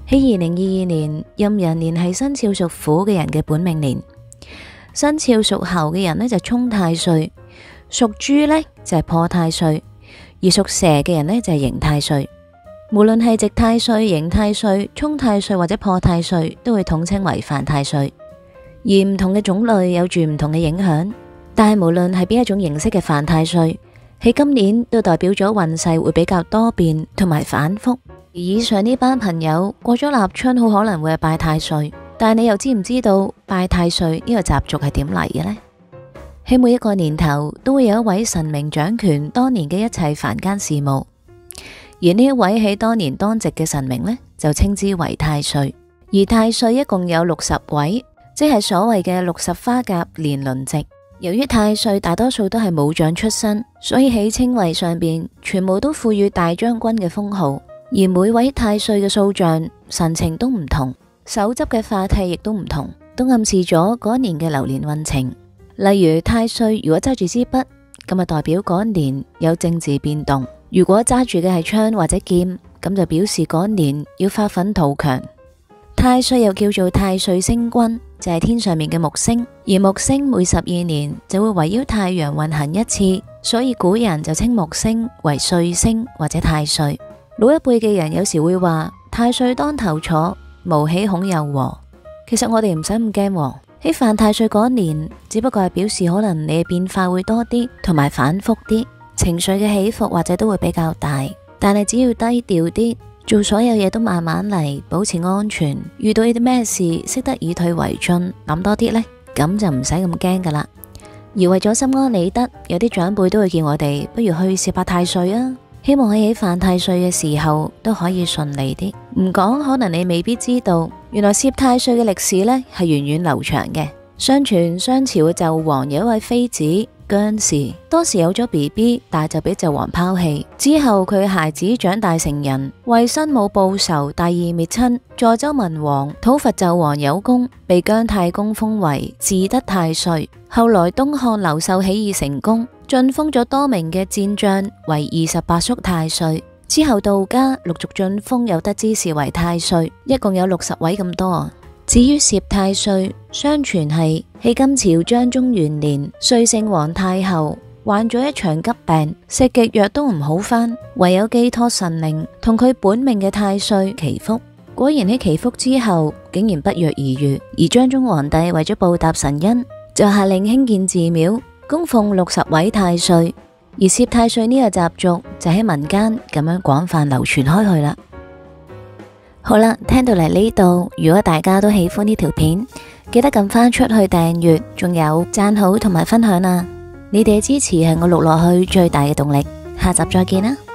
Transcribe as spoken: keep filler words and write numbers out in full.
喺二零二二年，壬寅年係生肖屬虎嘅人嘅本命年，生肖屬猴嘅人呢就沖太歲，屬豬呢就係破太歲，而屬蛇嘅人呢就係刑太歲。無論係值太歲、刑太歲、沖太歲或者破太歲，都會統稱為犯太歲。而唔同嘅種類有住唔同嘅影響，但係無論係邊一種形式嘅犯太歲，喺今年都代表咗運勢會比較多變同埋反覆。而以上呢班朋友過咗立春，好可能會係拜太歲，但係你又知唔知道拜太歲呢個習俗係點嚟嘅呢？喺每一個年頭都會有一位神明掌權當年嘅一切凡間事務。而呢一位喺當年當值嘅神明呢，就稱之為太歲。而太歲一共有六十位，即係所謂嘅六十花甲年輪值。由於太歲大多數都係武將出身，所以喺稱謂上邊全部都賦予大將軍嘅封號。而每位太歲嘅塑像神情都唔同，手執嘅法器亦都唔同，都暗示咗嗰一年嘅流年運程。例如太歲如果揸住支筆，咁啊代表嗰一年有政治變動。如果揸住嘅係槍或者劍，咁就表示嗰年要發奮圖強。太歲又叫做太歲星君，就係天上面嘅木星，而木星每十二年就會圍繞太陽運行一次，所以古人就稱木星為歲星或者太歲。老一輩嘅人有時會話太歲當頭坐，無喜恐有禍。其實我哋唔使咁驚，喺犯太歲嗰年，只不過係表示可能你嘅變化會多啲，同埋反覆啲。情緒嘅起伏或者都會比較大，但係只要低調啲，做所有嘢都慢慢嚟，保持安全。遇到呢啲咩事，識得以退為進，諗多啲呢，咁就唔使咁驚噶啦。而為咗心安理得，有啲長輩都會叫我哋不如去攝下太歲啊，希望喺犯太歲嘅時候都可以順利啲。唔講，可能你未必知道，原來攝太歲嘅歷史呢係源遠流長嘅。相傳商朝嘅紂王有一位妃子姜氏，當時有咗 B B， 但係就俾紂王拋棄。之後佢嘅孩子長大成人，為生母報仇，大義滅親，助周文王討伐紂王有功，被姜太公封為至德太歲。後來東漢劉秀起義成功，晉封咗多名嘅戰將為二十八宿太歲。之後道家陸續晉封有德之士為太歲，一共有六十位咁多。至於攝太歲，相傳係喺金朝章宗元年，瑞聖皇太后患咗一場急病，食極藥都唔好返，唯有寄託神靈同佢本命嘅太歲祈福。果然喺祈福之後，竟然不藥而愈。而章宗皇帝為咗報答神恩，就下令興建寺廟，供奉六十位太歲。而攝太歲呢個習俗就喺民間咁樣廣泛流傳開去啦。好啦，聽到嚟呢度，如果大家都喜歡呢條片，記得撳翻出去訂閱，仲有讚好同埋分享啊！你哋嘅支持係我錄落去最大嘅動力。下集再見啦！